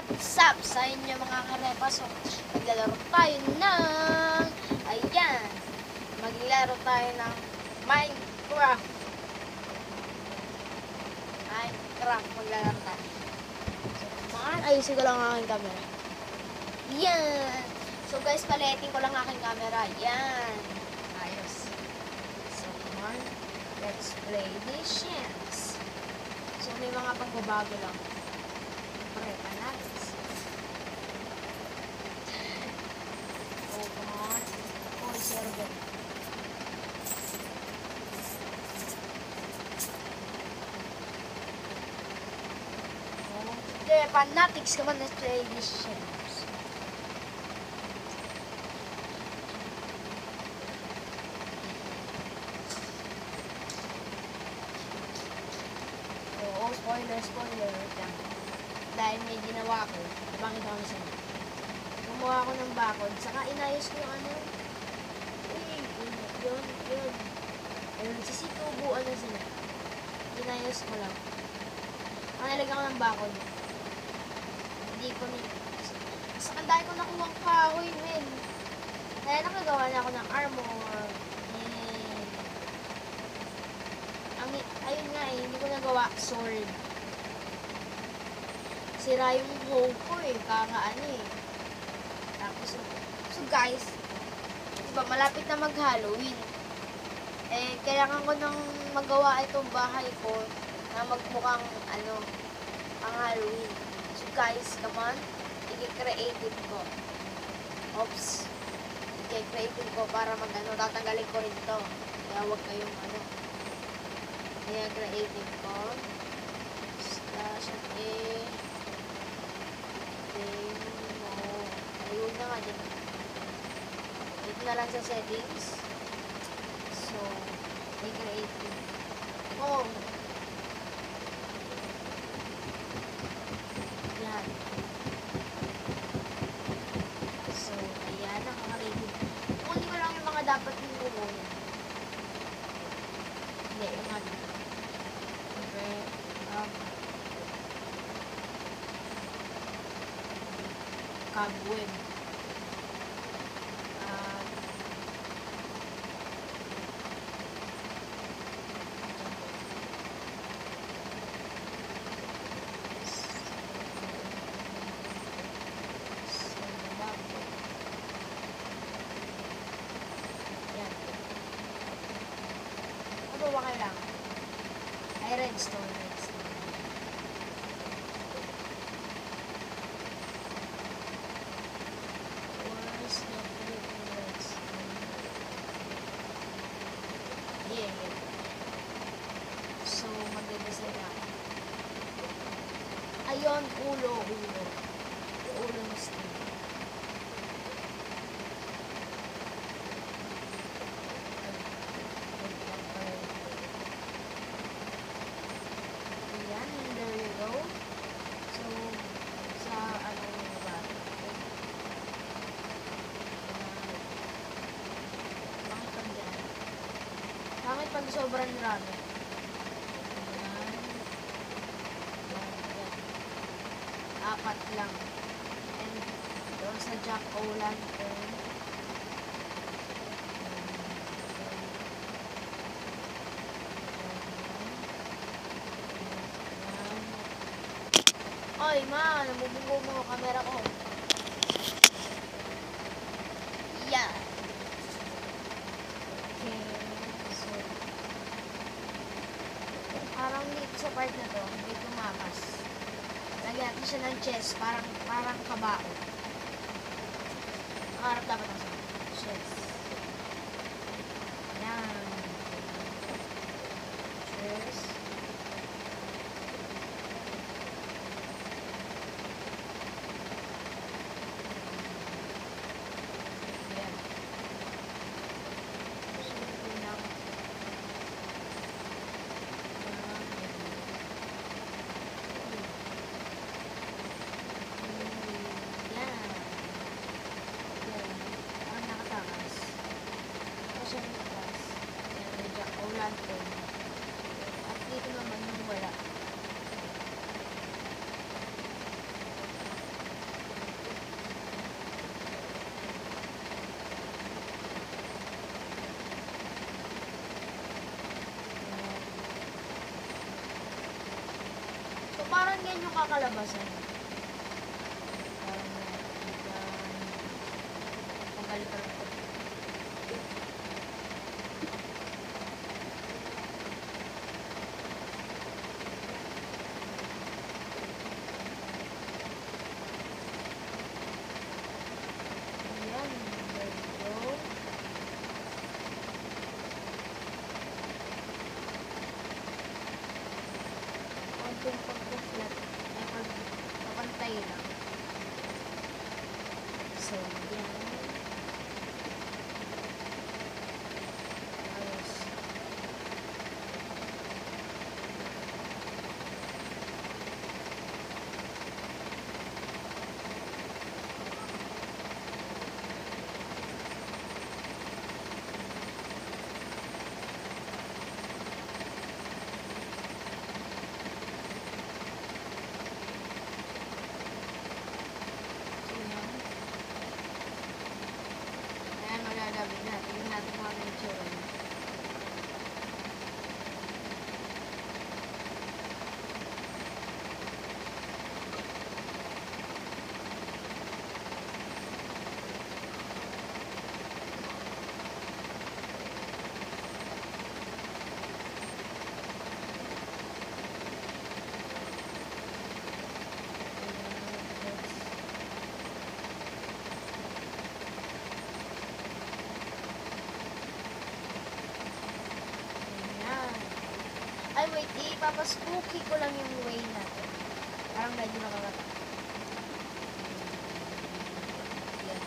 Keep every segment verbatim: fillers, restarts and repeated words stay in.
What's up sa inyo mga karepa? So, maglalaro tayo ng, ayan, maglalaro tayo ng Minecraft. Minecraft, maglalaro tayo. So, mga, ayusin ko lang ang aking camera. Yan. So, guys, paleting ko lang aking camera. Yan. Ayos. So, come on. Let's play this chance. So, may mga pagbabago lang. Prepa natin. Oh, come on. Oh, server. Oh, the fanatics come on, let's play this chance. Oh, spoiler, spoiler. Dahil may ginawa ko, ibangin ko kami sa inyo. Gumawa ko ng bakod, saka inayos ko yung ano. Uy, yun, yun. Ayun, sisitubuan na sila. Inayos ko lang. Ang nalagyan ko ng bakod. Hindi ko ni... Saka dahil ko nakuha ang kahoy, men. Kaya nakagawa na ako ng armor. Eh. Ang, ayun nga eh, hindi ko nagawa sword. Sira yung hoe ko eh, kakaano eh. Tapos, so, so guys, diba malapit na mag-Halloween. Eh, kailangan ko nang magawa itong bahay ko na magmukhang, ano, ang Halloween. So guys, come on, i-creative ko. Oops. I-creative ko para mag-ano, tatanggalin ko rin to. Kaya huwag kayong, ano, kaya creative ko. Slash at eh. Ayun na nga din. Ito na lang sa settings. So, may creative. Oh. Yan. So, ayan. Nakaka-creative. Kunin ko lang yung mga dapat yung kukunin. Hindi, yung ano. Okay. Um, Cobweb. Uh, yan. Ano ba kailangan? Ay, redstone, redstone. So, mag-design ako. Ayun, ulo, ulo. Ulo ng steel. Ayan, and there you go. So, sa ano yung ba? Bakit pag dyan? Bakit pag sobrang rami? Apat lang. And doon sa jack-o'-lantern. Oy, ma! Namubunggo mo ang camera ko. Yan. Okay. So, parang dito sa part na to, hindi tumakas. Lagyan natin siya ng chest, parang, parang kabao. Nakaharap dapat ang chest. Yan. Chest. Yan. Simple lang. At Saan ganyan yung kakalabasan? Parang nakikita. Panggalit ka lang. Ayan, there we go. Konting pag-flat ay pag-pantay lang. So, yan. Ayos. Ayan, magagabi na. Tingnan natin kung ano yung tsura niya. Ayan. Ay, wait. Ipapaspooky ko lang yung way natin. Parang medyo nakakata. Yan.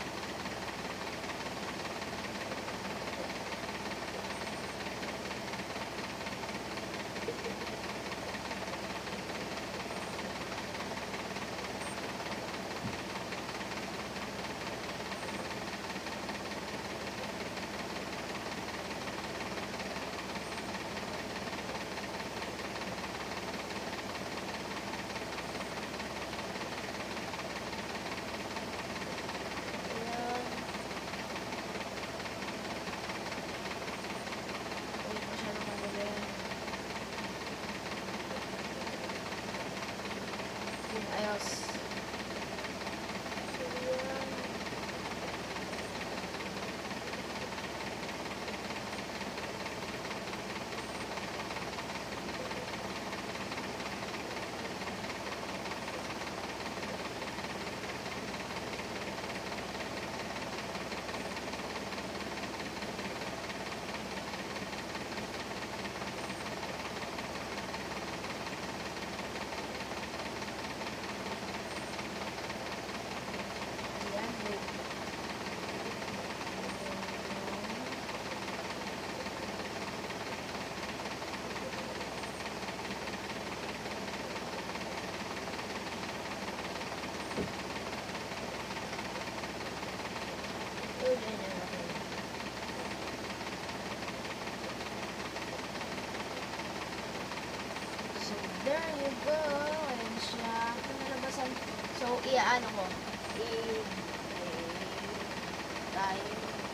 Ayan. Wait, masyadong madali. Yun, ayos. So, yan. Ayan, wait. Yun, yun, yun, okay. So, there you go. Ayan siya. Ito nalabasan. So, iaano ko. I... Tayo.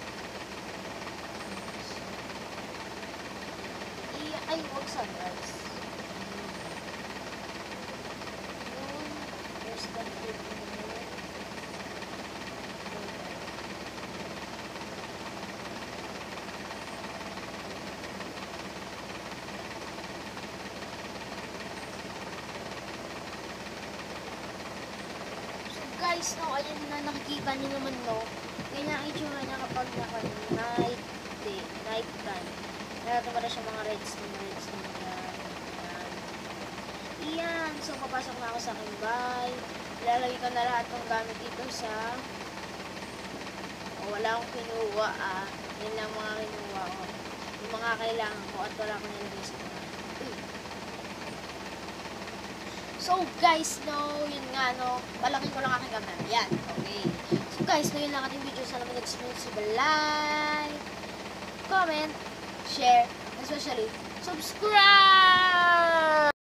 I... Ay, huwag sunrise. Yun. There's the food in there. Guys, no, ayan na nakikita niyo naman, no. Ganyan ang itsura niya kapag naka night day, night time. Kaya tumara siya mga redstone, redstone yan. Yan. Iyan. So, papasok na ako sa aking bahay. Ilalagay ko na lahat ng gamit dito sa... O, wala akong kinuha, ah. Yan lang mga kinuha ko. Yung mga kailangan ko at wala akong nilagay sa mga. So, guys, no, yun nga, no, palaki ko lang aking camera. Yan, okay. So, guys, no, yun lang ating video. Sana mag-subscribe, like, comment, share, especially, subscribe!